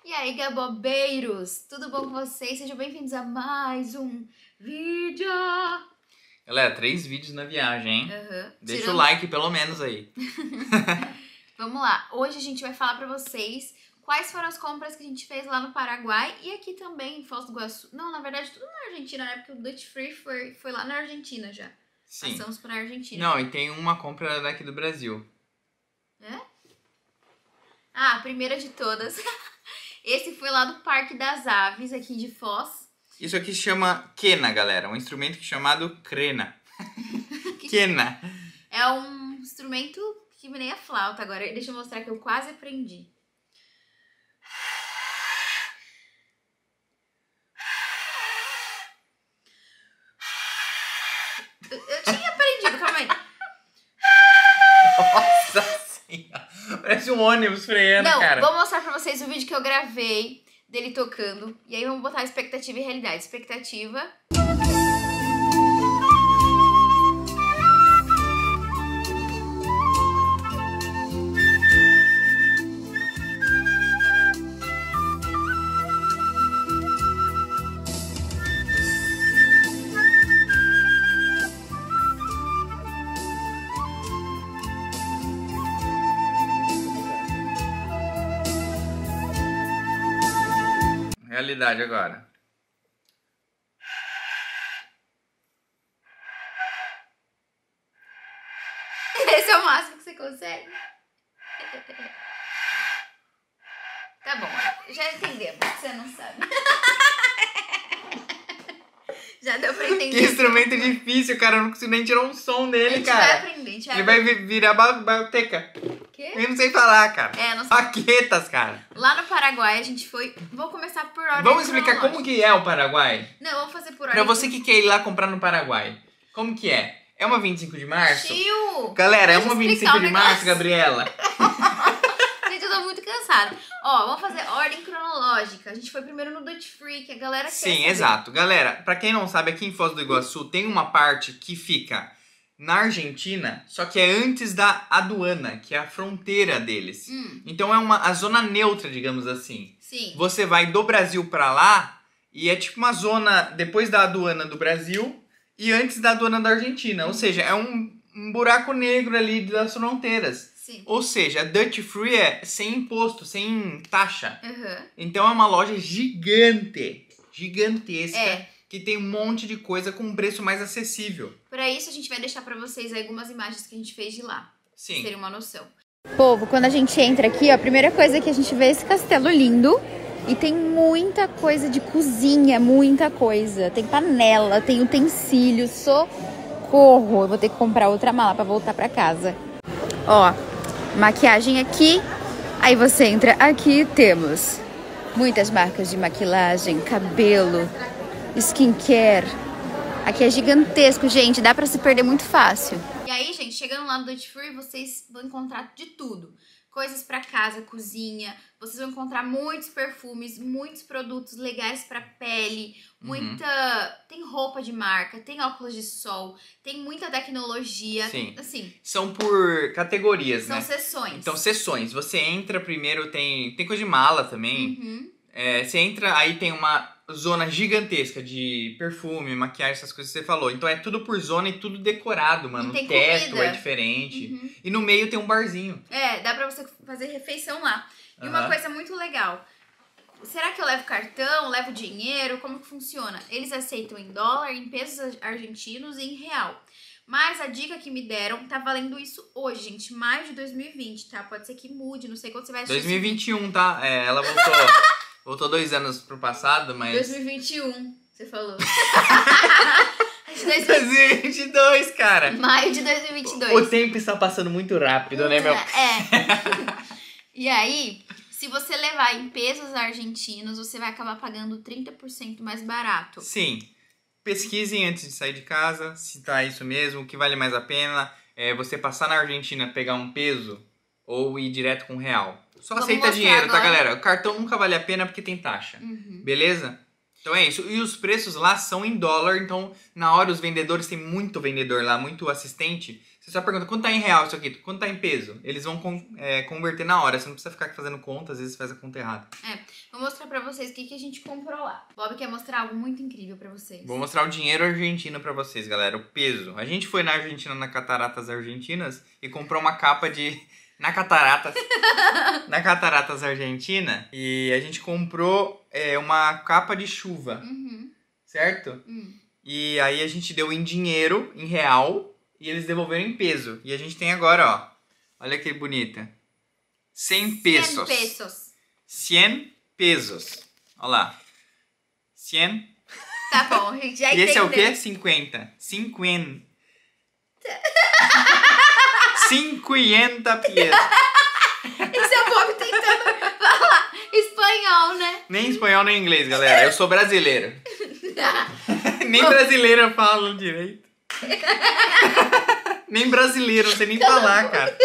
E aí, gabobeiros, tudo bom com vocês? Sejam bem-vindos a mais um vídeo! Galera, 3 vídeos na viagem, hein? Deixa o like pelo menos aí. Vamos lá, hoje a gente vai falar pra vocês quais foram as compras que a gente fez lá no Paraguai e aqui também em Foz do Iguaçu. Não, na verdade tudo na Argentina, né? Porque o Dutch Free foi lá na Argentina já. Sim. Passamos pra Argentina. Não, e tem uma compra daqui do Brasil. É? Ah, a primeira de todas. Esse foi lá do Parque das Aves, aqui de Foz. Isso aqui se chama quena, galera. Um instrumento chamado crena. Quena. É um instrumento que nem a flauta agora. Deixa eu mostrar que eu quase aprendi. Eu tinha aprendido, calma aí. Nossa senhora. Parece um ônibus freando, Não, cara. vou mostrar pra vocês o vídeo que eu gravei dele tocando. E aí vamos botar expectativa e realidade. Expectativa. Realidade agora. Esse é o máximo que você consegue? Tá bom, já entendemos que você não sabe. Já deu pra entender. Que instrumento difícil, cara. Eu não consigo nem tirar um som dele, cara. A gente vai aprender, a gente vai Ele vai virar bateca. Quê? Eu não sei falar, cara. É, não sei. Baquetas, cara. Lá no Paraguai a gente foi... Vou começar por ordem Vamos explicar cronológica. como que é o Paraguai? Não, vamos fazer por ordem. Pra você que quer ir lá comprar no Paraguai. Como que é? É uma 25 de março? Tio! Galera, é Deixa uma eu explicar 25 o de março, negócio. Gabriela? Gente, eu tô muito cansada. Ó, vamos fazer ordem cronológica. A gente foi primeiro no Dutch Free, que a galera quer Sim, saber. exato. Galera, pra quem não sabe, aqui em Foz do Iguaçu tem uma parte que fica na Argentina, só que é antes da aduana, que é a fronteira deles. Então é a zona neutra, digamos assim. Sim. Você vai do Brasil pra lá e é tipo uma zona depois da aduana do Brasil e antes da aduana da Argentina. Ou seja, é um buraco negro ali das fronteiras. Sim. Ou seja, a Dutch Free é sem imposto, sem taxa. Uhum. Então é uma loja gigantesca, É. que tem um monte de coisa com um preço mais acessível. Pra isso, a gente vai deixar pra vocês algumas imagens que a gente fez de lá. Pra Sim. terem uma noção. Povo, quando a gente entra aqui, ó, a primeira coisa que a gente vê é esse castelo lindo. E tem muita coisa de cozinha, muita coisa. Tem panela, tem utensílios, socorro. Eu vou ter que comprar outra mala pra voltar pra casa. Ó, maquiagem aqui. Aí você entra aqui, temos muitas marcas de maquilagem, cabelo, skincare. Aqui é gigantesco, gente. Dá pra se perder muito fácil. E aí, gente, chegando lá no Dutch Free, vocês vão encontrar de tudo. Coisas pra casa, cozinha. Vocês vão encontrar muitos perfumes, muitos produtos legais pra pele. Tem roupa de marca, tem óculos de sol, tem muita tecnologia. Sim. Assim, São por categorias, são né? sessões. Então, seções. Você entra primeiro, tem coisa de mala também. Você entra, aí tem uma zona gigantesca de perfume, maquiagem, essas coisas que você falou. Então é tudo por zona e tudo decorado, mano. E tem O teto comida. é diferente. E no meio tem um barzinho. É, dá pra você fazer refeição lá. E uma coisa muito legal. Será que eu levo cartão, levo dinheiro? Como que funciona? Eles aceitam em dólar, em pesos argentinos e em real. Mas a dica que me deram tá valendo isso hoje, gente. Maio de 2020, tá? Pode ser que mude, não sei quando você vai assistir. 2021, tá? É, ela voltou, voltou 2 anos pro passado, mas... 2021, você falou. 2022, cara. Maio de 2022. O tempo está passando muito rápido, né, meu? E aí, se você levar em pesos argentinos, você vai acabar pagando 30% mais barato. Sim. Pesquisem antes de sair de casa, se tá isso mesmo, o que vale mais a pena é você passar na Argentina, pegar um peso ou ir direto com real. Só Vamos aceita mostrar dinheiro, tá, agora. galera? O cartão nunca vale a pena porque tem taxa. Beleza? Então é isso. E os preços lá são em dólar, então na hora os vendedores, tem muito vendedor lá, muito assistente. Você só pergunta, quanto tá em real isso aqui? Quanto tá em peso? Eles vão converter na hora, você não precisa ficar fazendo conta, às vezes faz a conta errada. Vou mostrar pra vocês o que a gente comprou lá. Bob quer mostrar algo muito incrível pra vocês. Vou mostrar o dinheiro argentino pra vocês, galera, o peso. A gente foi na Argentina, na Cataratas Argentinas, e comprou uma capa de... Na Cataratas Argentina, e a gente comprou uma capa de chuva, certo? E aí a gente deu em dinheiro, em real, e eles devolveram em peso. E a gente tem agora, ó, olha que bonita, 100 pesos. 100 pesos. 100 pesos. Olha lá. 100. Tá bom, a gente já entendeu. E esse é o quê? 50. 50. 50 pesos. Esse é o Bob tentando falar espanhol, né? Nem espanhol nem inglês, galera. Eu sou brasileiro. Nem brasileiro eu falo direito. Nem brasileiro, não sei nem falar, cara.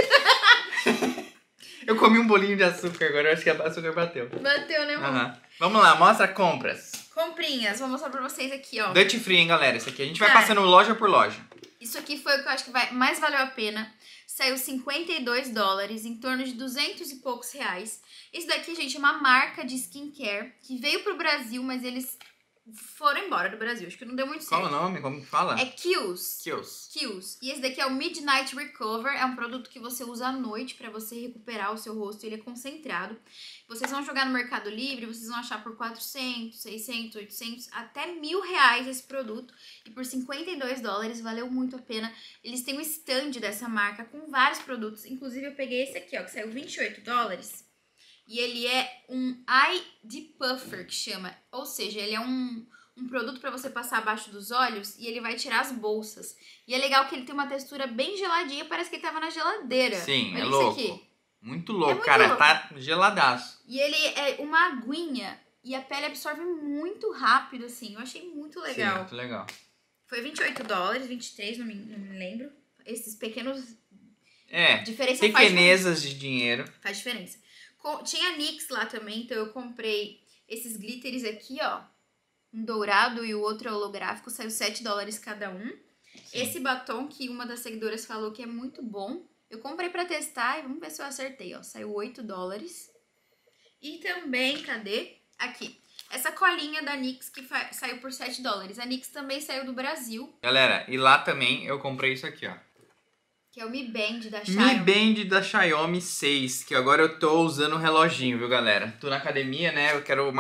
Eu comi um bolinho de açúcar agora, eu acho que o açúcar bateu. Bateu, né, amor? Vamos lá, mostra compras. Comprinhas, vou mostrar pra vocês aqui, ó. Duty free, hein, galera, isso aqui. A gente vai passando loja por loja. Isso aqui foi o que eu acho que mais valeu a pena. Saiu $52, em torno de 200 e poucos reais. Esse daqui, gente, é uma marca de skincare que veio pro Brasil, mas eles foram embora do Brasil. Acho que não deu muito certo. Qual o nome? Como que fala? É Kiehl's. Kiehl's. E esse daqui é o Midnight Recover. É um produto que você usa à noite pra você recuperar o seu rosto. Ele é concentrado. Vocês vão jogar no Mercado Livre, vocês vão achar por 400, 600, 800, até R$1.000 esse produto. E por $52 valeu muito a pena. Eles têm um stand dessa marca com vários produtos. Inclusive eu peguei esse aqui, ó, que saiu $28. E ele é um Eye Depuffer, que chama. Ou seja, ele é um produto pra você passar abaixo dos olhos e ele vai tirar as bolsas. E é legal que ele tem uma textura bem geladinha, parece que ele tava na geladeira. Sim, olha é isso louco. aqui. Muito louco, cara, louco. Tá geladaço. E ele é uma aguinha e a pele absorve muito rápido, assim. Eu achei muito legal. Sim, muito legal. Foi $28, 23, não me lembro. Esses pequenos... diferença pequenezas de dinheiro. Faz diferença. Tinha NYX lá também, então eu comprei esses glitters aqui, ó. Um dourado e o outro é holográfico, saiu $7 cada um. Sim. Esse batom que uma das seguidoras falou que é muito bom. Eu comprei pra testar e vamos ver se eu acertei, ó. Saiu $8. E também, cadê? Aqui. Essa colinha da NYX que saiu por $7. A NYX também saiu do Brasil. Galera, e lá também eu comprei isso aqui, ó. Que é o Mi Band da Xiaomi. Mi Band da Xiaomi 6, que agora eu tô usando o reloginho, viu, galera? Tô na academia, né? Eu quero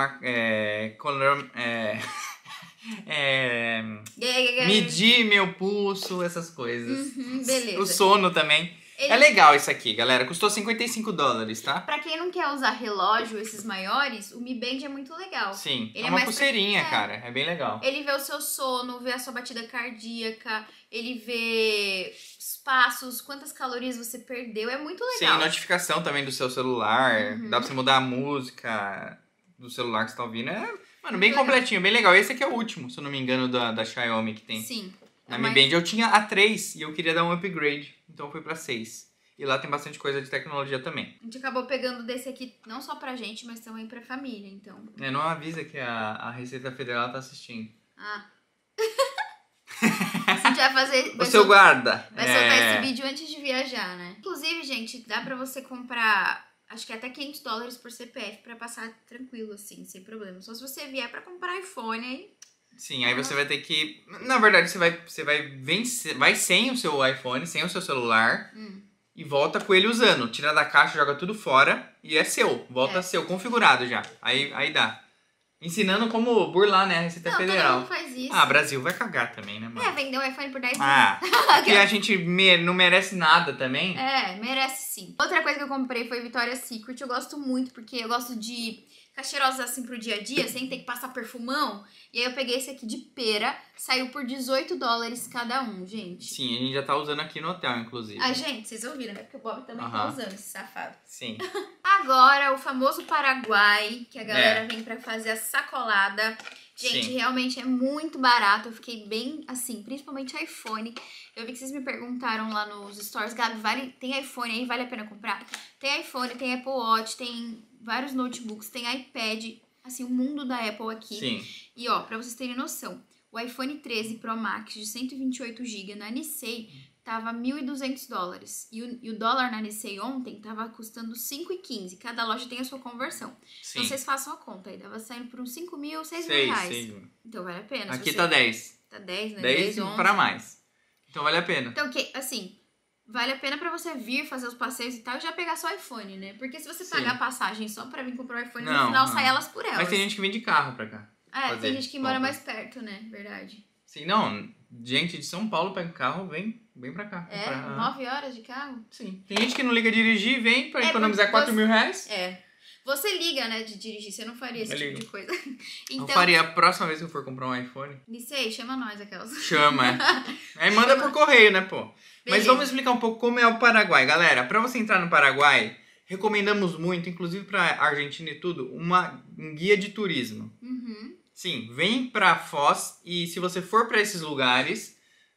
medir meu pulso, essas coisas. Beleza. O sono também. É legal isso aqui, galera. Custou $55, tá? Pra quem não quer usar relógio, esses maiores, o Mi Band é muito legal. Sim, ele é uma pulseirinha, cara. É bem legal. Ele vê o seu sono, vê a sua batida cardíaca, ele vê os passos, quantas calorias você perdeu. É muito legal. Sim, notificação também do seu celular. Dá pra você mudar a música do celular que você tá ouvindo. Mano, bem completinho, bem legal. Esse aqui é o último, se eu não me engano, da Xiaomi que tem. Sim. Na Mi Band eu tinha a 3 e eu queria dar um upgrade, então eu fui pra 6. E lá tem bastante coisa de tecnologia também. A gente acabou pegando desse aqui não só pra gente, mas também pra família, então. Não avisa que a Receita Federal tá assistindo. A gente vai fazer... O seu guarda. Vai soltar esse vídeo antes de viajar, né? Inclusive, gente, dá pra você comprar... Acho que até $500 por CPF pra passar tranquilo, assim, sem problema. Só se você vier pra comprar iPhone, aí... Sim, aí você vai ter que... Na verdade, você vai sem o seu iPhone, sem o seu celular, e volta com ele usando. Tira da caixa, joga tudo fora e é seu. Volta seu, configurado já. Aí dá. Ensinando como burlar, né, a Receita Federal. Todo mundo faz isso. Brasil vai cagar também, né, mano? Vender um iPhone por 10 porque a gente não merece nada também. Merece sim. Outra coisa que eu comprei foi Victoria's Secret. Eu gosto muito, porque eu gosto de ficar cheirosa assim pro dia a dia, sem ter que passar perfumão. E aí eu peguei esse aqui de pera, saiu por $18 cada um, gente. Sim, a gente já tá usando aqui no hotel, inclusive. Gente, vocês ouviram, né? Porque o Bob também tá usando esse safado. Sim. Agora, o famoso Paraguai, que a galera vem pra fazer a sacolada. Gente, realmente é muito barato. Eu fiquei bem, assim, principalmente iPhone. Eu vi que vocês me perguntaram lá nos stories, Gabi, tem iPhone aí, vale a pena comprar? Tem iPhone, tem Apple Watch, tem vários notebooks, tem iPad, assim, o mundo da Apple aqui. Sim. E ó, pra vocês terem noção, o iPhone 13 Pro Max de 128 GB na Nicei tava $1.200. E o dólar na Nissei ontem tava custando 5,15. Cada loja tem a sua conversão. Sim. Então vocês façam a conta aí. Tava saindo por uns 5 mil, 6 mil Sei, reais. sei. Então vale a pena. Aqui tá 10. Tá 10, né? 10 11. para mais. Então vale a pena. Então, assim, vale a pena pra você vir fazer os passeios e tal e já pegar seu iPhone, né? Porque se você pagar passagem só pra vir comprar o iPhone, no final sai elas por elas. Mas tem gente que vem de carro pra cá. Tem gente que mora mais perto, né? Verdade. Sim, não. Gente de São Paulo pega carro, vem pra cá. 9 horas de carro? Sim. Tem gente que não liga a dirigir e vem pra economizar 4 mil reais. Você liga, né, de dirigir, você não faria esse tipo de coisa. Então, eu faria a próxima vez que eu for comprar um iPhone. Nissei, chama nós aquelas. Chama, Aí manda por correio, né, pô? Beleza. Mas vamos explicar um pouco como é o Paraguai. Galera, pra você entrar no Paraguai, recomendamos muito, inclusive pra Argentina e tudo, um guia de turismo. Uhum. Sim, vem pra Foz e se você for pra esses lugares,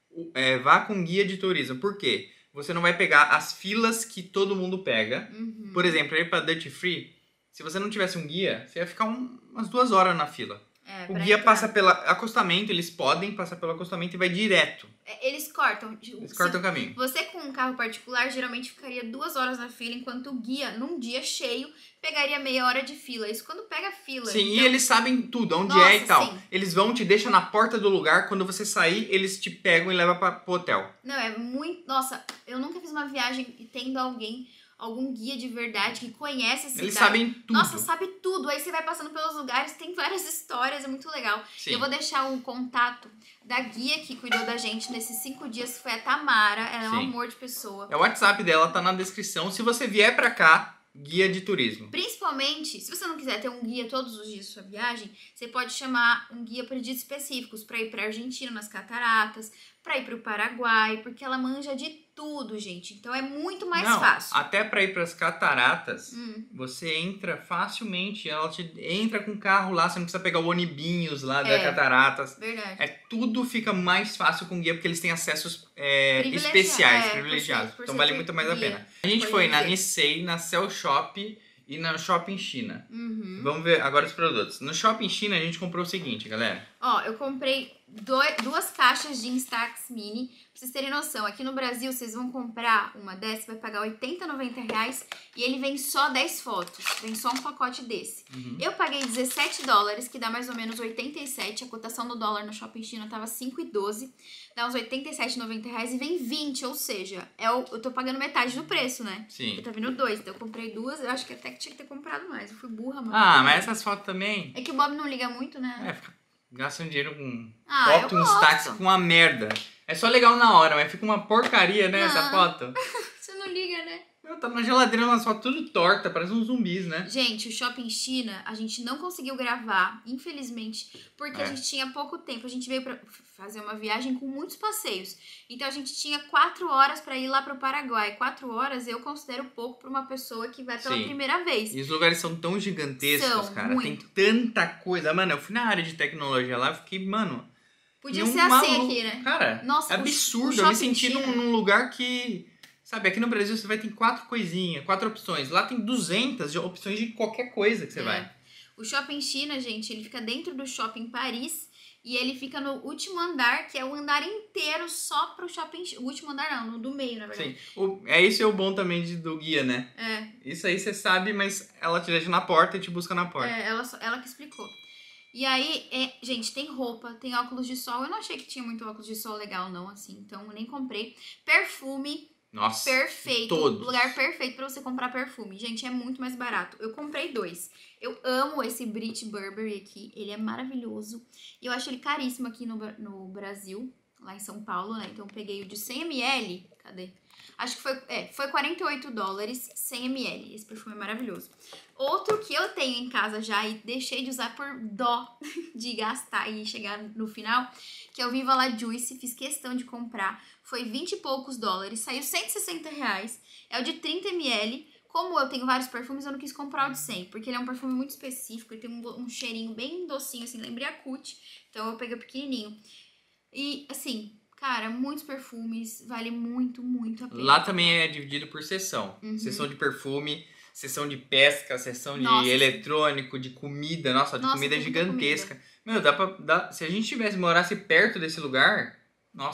vá com guia de turismo. Por quê? Você não vai pegar as filas que todo mundo pega. Uhum. Por exemplo, ir pra Duty Free, se você não tivesse um guia, você ia ficar umas 2 horas na fila. O guia passa pelo acostamento, eles podem passar pelo acostamento e vai direto. Eles cortam. Eles cortam o caminho. Você com um carro particular, geralmente ficaria 2 horas na fila, enquanto o guia, num dia cheio, pegaria meia hora de fila. Isso quando pega fila. Sim, então... e eles sabem tudo, onde é e tal. Sim. Eles vão, te deixam na porta do lugar, quando você sair, eles te pegam e levam pro hotel. Não, é muito... Nossa, eu nunca fiz uma viagem tendo algum guia de verdade que conhece a cidade. Eles sabem tudo. Nossa, sabe tudo. Aí você vai passando pelos lugares, tem várias histórias, é muito legal. Sim. Eu vou deixar o contato da guia que cuidou da gente nesses 5 dias, que foi a Tamara. Ela é um amor de pessoa. O WhatsApp dela tá na descrição. Se você vier pra cá, guia de turismo. Principalmente, se você não quiser ter um guia todos os dias da sua viagem, você pode chamar um guia para dias específicos, para ir pra Argentina, nas cataratas, pra ir pro Paraguai, porque ela manja de tudo, gente. Então é muito mais fácil. Até pra ir pras cataratas, você entra facilmente. Ela entra com o carro lá, você não precisa pegar o onibinhos lá da cataratas. Verdade. Tudo fica mais fácil com guia, porque eles têm acessos especiais, privilegiados. Então vale muito mais a pena. A gente foi na Nissei, na Cell Shop e na Shopping China. Uhum. Vamos ver agora os produtos. No Shopping China a gente comprou o seguinte, galera. Eu comprei 2 caixas de Instax Mini. Pra vocês terem noção, aqui no Brasil vocês vão comprar uma dessa, vai pagar R$80, R$90 e ele vem só 10 fotos. Vem só um pacote desse. Uhum. Eu paguei $17, que dá mais ou menos 87. A cotação do dólar no Shopping China tava 5,12. Dá uns R$87, R$90 e vem 20, ou seja, eu tô pagando metade do preço, né? Sim. Porque tá vindo 2, então eu comprei 2, eu acho que até que tinha que ter comprado mais. Eu fui burra, mano. Mas essas fotos também... É que o Bob não liga muito, né? Gastam dinheiro com foto, uns táxis com uma merda. É só legal na hora, mas fica uma porcaria, né, essa foto? Você não liga, né? Tá na geladeira umas fotos tudo torta, parece uns zumbis, né? Gente, o Shopping China, a gente não conseguiu gravar, infelizmente, porque a gente tinha pouco tempo. A gente veio pra fazer uma viagem com muitos passeios. Então a gente tinha 4 horas pra ir lá pro Paraguai. 4 horas eu considero pouco pra uma pessoa que vai pela primeira vez. E os lugares são tão gigantescos, cara. Muito. Tem tanta coisa. Mano, eu fui na área de tecnologia lá, eu fiquei, mano... Podia ser assim aqui, né? Cara, nossa, é absurdo. Eu me senti num lugar que... Sabe, aqui no Brasil você vai ter 4 coisinhas, 4 opções. Lá tem 200 opções de qualquer coisa que você vai. O Shopping China, gente, ele fica dentro do Shopping Paris e ele fica no último andar, que é o andar inteiro só pro Shopping China. O último andar não, no do meio, na verdade. Sim, esse é o bom também do guia, né? Isso aí você sabe, mas ela te deixa na porta e te busca na porta. Ela que explicou. E aí, gente, tem roupa, tem óculos de sol. Eu não achei que tinha muito óculos de sol legal, não, assim. Então, eu nem comprei. Perfume. Nossa, perfeito. Todos. Lugar perfeito pra você comprar perfume. Gente, é muito mais barato. Eu comprei 2. Eu amo esse Brit Burberry aqui. Ele é maravilhoso. E eu acho ele caríssimo aqui no Brasil. Lá em São Paulo, né? Então, eu peguei o de 100ml. Cadê? Acho que foi $48, 100ml. Esse perfume é maravilhoso. Outro que eu tenho em casa já e deixei de usar por dó de gastar e chegar no final, que é o Viva La Juice. Fiz questão de comprar. Foi 20 e poucos dólares. Saiu R$160. É o de 30ml. Como eu tenho vários perfumes, eu não quis comprar o de 100. Porque ele é um perfume muito específico. Ele tem um cheirinho bem docinho, assim. Lembrei a Cut. Então eu peguei o pequenininho. E, assim... Cara, muitos perfumes, vale muito, muito a pena. Lá também é dividido por seção. Uhum. Seção de perfume, seção de pesca, seção de eletrônico, de comida. Nossa, de comida é gigantesca. Comida. Meu, se a gente morasse perto desse lugar, nossa,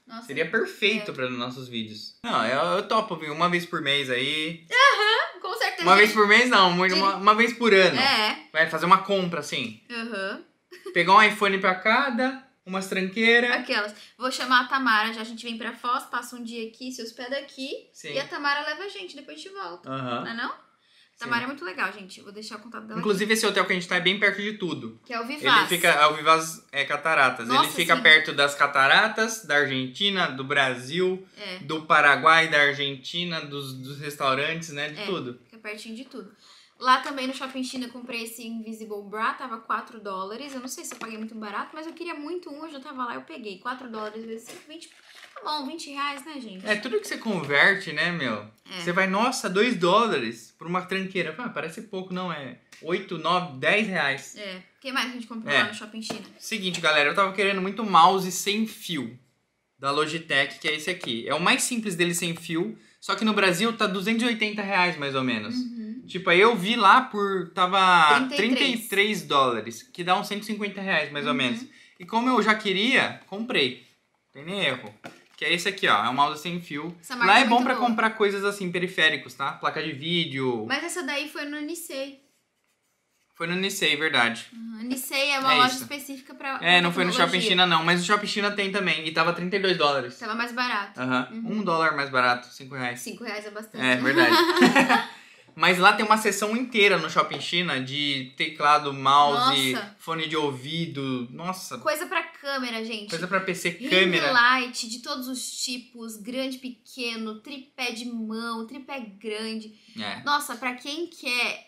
Nossa, Seria perfeito para nossos vídeos. Não, eu topo vir uma vez por mês aí. com certeza. Uma vez por mês não, uma vez por ano. É. Vai fazer uma compra assim. Aham. Pegar um iPhone pra cada, umas tranqueiras. Aquelas. Vou chamar a Tamara, já a gente vem pra Foz, passa um dia aqui, se hospeda aqui. Sim. E a Tamara leva a gente, depois a gente volta. Não é não? Tamara é muito legal, gente. Eu vou deixar o contato dela Inclusive, esse hotel que a gente tá é bem perto de tudo. Que é o Vivaz. Ele fica... O Vivaz é Cataratas. Nossa, ele fica sim. perto das cataratas, da Argentina, do Brasil, do Paraguai, da Argentina, dos restaurantes, né? De tudo. Fica pertinho de tudo. Lá também no Shopping China eu comprei esse Invisible Bra, tava $4. Eu não sei se eu paguei muito barato, mas eu queria muito um, eu já tava lá, eu peguei. $4 vezes 5, 20. Tá bom, R$20, né, gente? É, tudo que você converte, né, meu? Você vai, nossa, $2 por uma tranqueira. Ah, parece pouco, não, é 8, 9, R$10. O que mais a gente comprou lá no Shopping China? Seguinte, galera, eu tava querendo muito mouse sem fio da Logitech, que é esse aqui. É o mais simples dele sem fio, só que no Brasil tá R$280 mais ou menos. Tipo, aí eu vi lá tava 33 dólares, que dá uns R$150 mais ou menos. E como eu já queria, comprei. Não tem nem erro. Que é esse aqui, ó. É um mouse sem fio. Lá é bom pra comprar coisas assim, periféricos, tá? Placa de vídeo. Mas essa daí foi no Nissei. Foi no Nissei, verdade. Nissei é uma loja específica pra não foi no Shopping China não, mas o Shopping China tem também. E tava $32. Tava mais barato. $1 mais barato, R$5. R$5 é bastante. É, verdade. Mas lá tem uma seção inteira no Shopping China de teclado, mouse, fone de ouvido. Nossa. Coisa pra câmera, gente. Coisa pra PC, câmera. Ring light de todos os tipos, grande, pequeno, tripé de mão, tripé grande. Nossa, pra quem quer...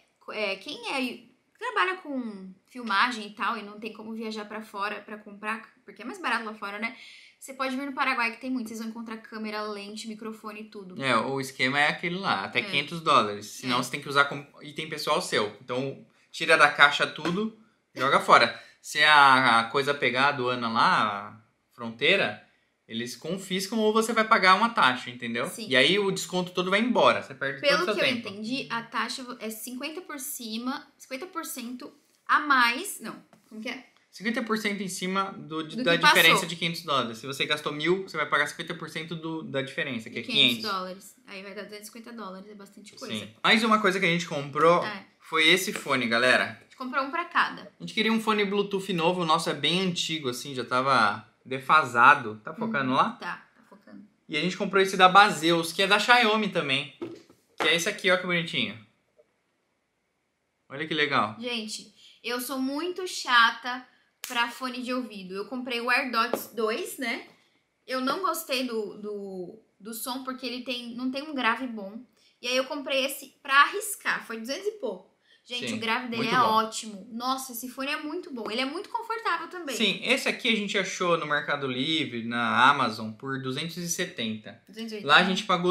trabalha com filmagem e tal e não tem como viajar pra fora pra comprar, porque é mais barato lá fora, né? Você pode vir no Paraguai que tem muito, vocês vão encontrar câmera, lente, microfone e tudo. O esquema é aquele lá, até $500. Senão você tem que usar como item pessoal seu. Então, tira da caixa tudo, joga fora. Se a coisa pegar a aduana lá, a fronteira, eles confiscam ou você vai pagar uma taxa, entendeu? Sim. E aí o desconto todo vai embora, você perde todo o seu tempo. Pelo que eu entendi, a taxa é 50% a mais... Não, como que é? 50% em cima da diferença de $500. Se você gastou 1.000, você vai pagar 50% da diferença, que é $500. Aí vai dar $250, é bastante coisa. Sim. Mais uma coisa que a gente comprou foi esse fone, galera. A gente comprou um pra cada. A gente queria um fone Bluetooth novo, o nosso é bem antigo, assim, já tava defasado. Tá focando lá? Tá focando. E a gente comprou esse da Baseus, que é da Xiaomi também. Que é esse aqui, ó, que bonitinho. Olha que legal. Gente, eu sou muito chata pra fone de ouvido. Eu comprei o AirDots 2, né? Eu não gostei do som porque ele não tem um grave bom. E aí eu comprei esse pra arriscar. Foi 200 e pouco. Gente, Sim, o grave dele é ótimo. Nossa, esse fone é muito bom. Ele é muito confortável também. Sim, esse aqui a gente achou no Mercado Livre, na Amazon, por 270. 280. Lá a gente pagou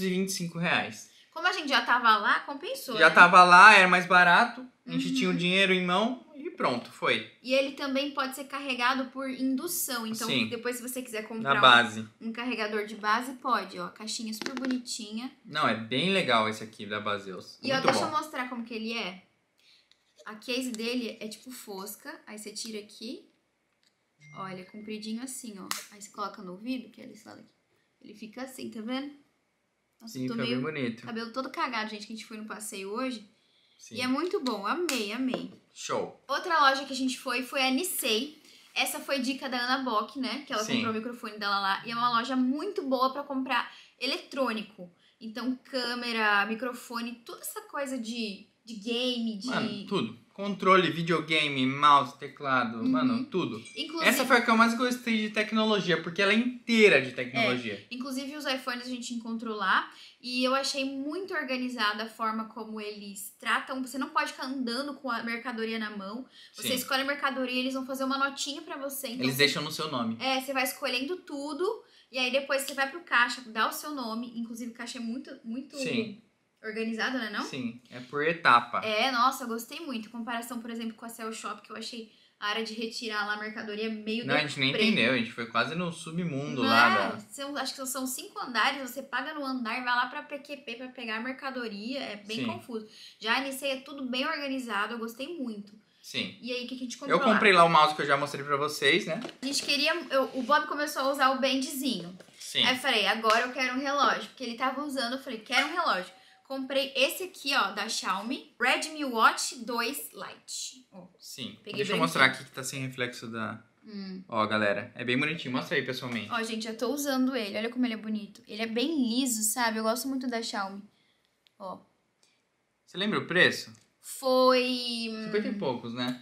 R$225. Como a gente já tava lá, compensou, Já né? tava lá, era mais barato. A gente tinha o dinheiro em mão e pronto, foi. E ele também pode ser carregado por indução. Então, depois se você quiser comprar um carregador de base, pode. Ó, a caixinha super bonitinha. Não, é bem legal esse aqui da Baseus. E ó, deixa eu mostrar como que ele é. A case dele é tipo fosca. Aí você tira aqui. Ó, ele é compridinho assim, ó. Aí você coloca no ouvido, que é desse lado aqui. Ele fica assim, tá vendo? Nossa, sim, fica bem bonito. Cabelo todo cagado, gente, que a gente foi no passeio hoje. Sim. E é muito bom, amei. Show. Outra loja que a gente foi a Nissei. Essa foi dica da Ana Bock, né? Que ela comprou o microfone dela lá. E é uma loja muito boa pra comprar eletrônico. Então, câmera, microfone, toda essa coisa de game, Mano, tudo. Controle, videogame, mouse, teclado, mano, tudo. Inclusive, essa foi a que eu mais gostei de tecnologia, porque ela é inteira de tecnologia. Inclusive, os iPhones a gente encontrou lá. E eu achei muito organizada a forma como eles tratam. Você não pode ficar andando com a mercadoria na mão. Você escolhe a mercadoria, eles vão fazer uma notinha pra você. Então, eles deixam no seu nome. Você vai escolhendo tudo. E aí depois você vai pro caixa, dá o seu nome. Inclusive, o caixa é muito organizado, né, não? Sim, é por etapa. Nossa, eu gostei muito. Em comparação, por exemplo, com a Cell Shop, que eu achei a área de retirar lá a mercadoria meio Não, a gente nem entendeu. A gente foi quase no submundo lá. Acho que são 5 andares. Você paga no andar, vai lá pra PQP pra pegar a mercadoria. É bem confuso. Já a Nissei é tudo bem organizado. Eu gostei muito. Sim. E aí, o que a gente comprou Eu comprei lá o mouse que eu já mostrei pra vocês, né? A gente queria... o Bob começou a usar o bandzinho. Sim. Aí eu falei, agora eu quero um relógio. Porque ele tava usando, eu falei, quero um relógio. Comprei esse aqui, ó, da Xiaomi. Redmi Watch 2 Lite. Ó, Sim. peguei Deixa eu mostrar aqui que tá sem reflexo da... Ó, galera, é bem bonitinho. Mostra aí, pessoalmente. Ó, gente, eu tô usando ele. Olha como ele é bonito. Ele é bem liso, sabe? Eu gosto muito da Xiaomi. Ó. Você lembra o preço? Foi... 50 e poucos, né?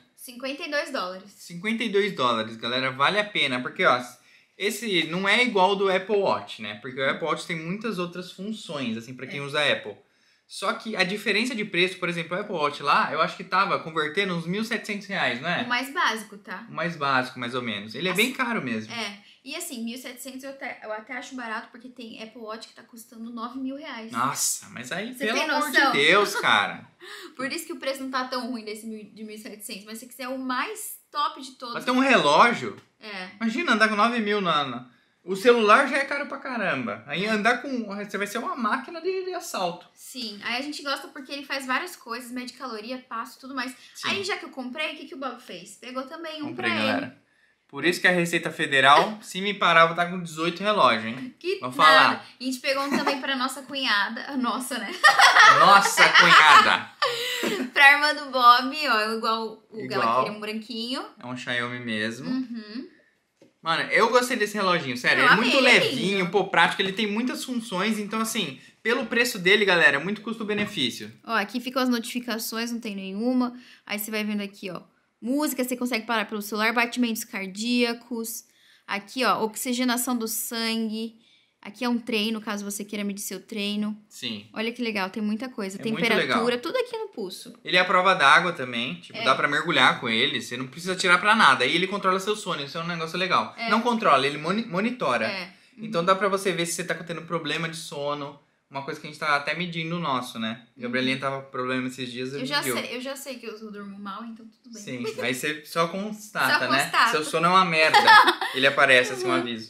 $52. 52 dólares, galera. Vale a pena. Porque, ó, esse não é igual ao do Apple Watch, né? Porque o Apple Watch tem muitas outras funções, assim, pra quem usa Apple. Só que a diferença de preço, por exemplo, o Apple Watch lá, eu acho que tava convertendo uns R$1.700, não é? O mais básico, tá? O mais básico, mais ou menos. Ele é bem caro mesmo. É. E assim, 1.700 eu até acho barato, porque tem Apple Watch que tá custando R$9.000. Nossa, mas aí, Você pelo tem amor noção? de Deus, cara. Por isso que o preço não tá tão ruim desse de 1.700. Mas se quiser o mais top de todos... Pra ter um relógio, É. imagina andar com 9 mil na... O celular já é caro pra caramba. Aí andar com... Você vai ser uma máquina de assalto. Sim. Aí a gente gosta porque ele faz várias coisas, mede caloria, passo e tudo mais. Sim. Aí já que eu comprei, o que o Bob fez? Pegou também um Comprei, pra galera. ele. Por isso que a Receita Federal, se me parar, eu vou estar com 18 relógios, hein? Que Vou nada. falar. E a gente pegou um também pra nossa cunhada. A nossa, né? Nossa, cunhada. Pra irmã do Bob, ó. Igual o Igual. Galaqueira, um branquinho. É um Xiaomi mesmo. Uhum. Mano, eu gostei desse reloginho, sério. Eu Ele é amei, muito ele é levinho, lindo. pô, prático. Ele tem muitas funções, então assim, pelo preço dele, galera, é muito custo-benefício. Ó, aqui ficam as notificações, não tem nenhuma. Aí você vai vendo aqui, ó. Música, você consegue parar pelo celular, batimentos cardíacos. Aqui, ó, oxigenação do sangue. Aqui é um treino, caso você queira medir seu treino. Sim. Olha que legal, tem muita coisa. É muito Temperatura, legal. tudo aqui no pulso. Ele é a prova d'água também, tipo, É. dá pra mergulhar com ele, você não precisa tirar pra nada. Aí ele controla seu sono, isso é um negócio legal. É. Não controla, ele monitora. É. Então dá pra você ver se você tá tendo problema de sono. Uma coisa que a gente tá até medindo o nosso, né? Gabrielinha tava com problema esses dias, Eu já sei que eu durmo mal, então tudo bem. Sim, aí você só constata, Só né? constato. Seu sono é uma merda. Ele aparece assim, um aviso.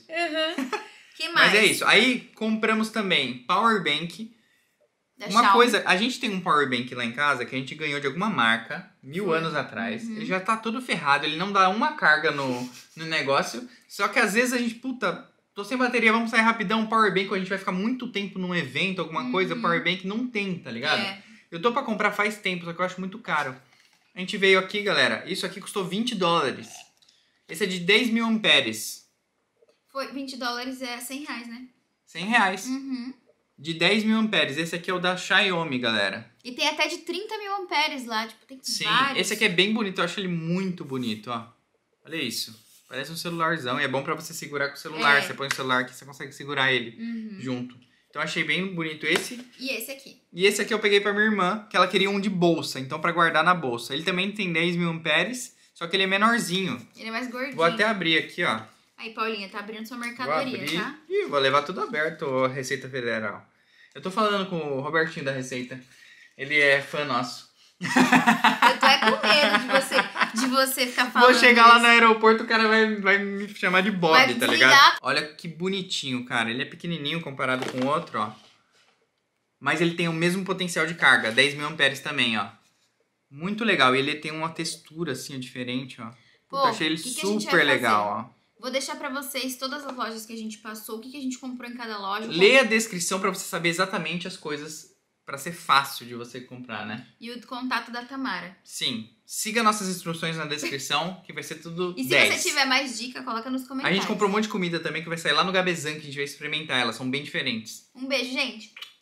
Que mais? Mas é isso. Aí compramos também Power Bank. Da Uma Xiaomi. coisa, a gente tem um Power Bank lá em casa que a gente ganhou de alguma marca 1000 anos atrás. Uhum. Ele já tá todo ferrado, ele não dá uma carga no negócio. Só que às vezes a gente, puta, tô sem bateria, vamos sair rapidão. Um Power Bank, a gente vai ficar muito tempo num evento, alguma coisa. Power Bank não tem, tá ligado? É. Eu tô pra comprar faz tempo, só que eu acho muito caro. A gente veio aqui, galera. Isso aqui custou $20. Esse é de 10.000 amperes. Foi $20 é R$100, né? R$100. Uhum. De 10.000 amperes. Esse aqui é o da Xiaomi, galera. E tem até de 30.000 amperes lá, tipo, tem Sim, vários. esse aqui é bem bonito. Eu acho ele muito bonito, ó. Olha isso. Parece um celularzão. E é bom pra você segurar com o celular. É. Você põe o celular aqui, você consegue segurar ele junto. Então eu achei bem bonito esse. E esse aqui. E esse aqui eu peguei pra minha irmã, que ela queria um de bolsa. Então pra guardar na bolsa. Ele também tem 10.000 amperes, só que ele é menorzinho. Ele é mais gordinho. Vou até abrir aqui, ó. Aí, Paulinha, tá abrindo sua Vou mercadoria, abrir. tá? Ih, vou levar tudo aberto, ó, Receita Federal. Eu tô falando com o Robertinho da Receita. Ele é fã nosso. Eu tô é com medo de você ficar falando. Vou chegar lá isso. no aeroporto, o cara vai me chamar de Bob, Vai tá desligar. ligado? Olha que bonitinho, cara. Ele é pequenininho comparado com o outro, ó. Mas ele tem o mesmo potencial de carga, 10.000 amperes também, ó. Muito legal. E ele tem uma textura, assim, diferente, ó. Pô, Puta, achei ele que a gente vai super fazer? legal, ó. Vou deixar pra vocês todas as lojas que a gente passou, o que a gente comprou em cada loja. Lê a descrição pra você saber exatamente as coisas, pra ser fácil de você comprar, né? E o contato da Tamara. Sim. Siga nossas instruções na descrição, que vai ser tudo E se 10. você tiver mais dica, coloca nos A comentários. gente comprou um monte de comida também, que vai sair lá no Gabezan, que a gente vai experimentar. Elas são bem diferentes. Um beijo, gente.